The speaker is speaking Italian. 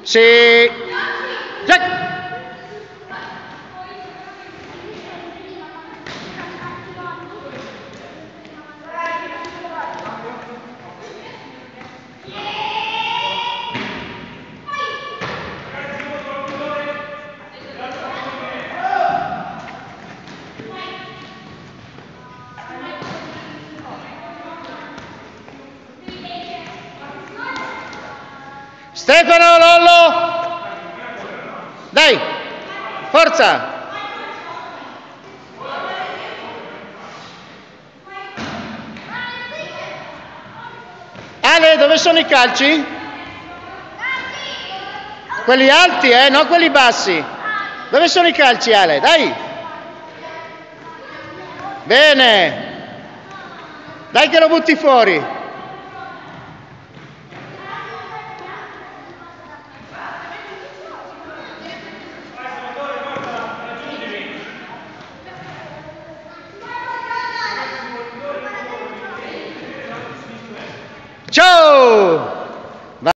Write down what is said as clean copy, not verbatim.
Sì. Jack. Stefano, Lollo! Dai! Forza! Ale, dove sono i calci? Quelli alti, non quelli bassi. Dove sono i calci, Ale? Dai! Bene! Dai che lo butti fuori! Ciao!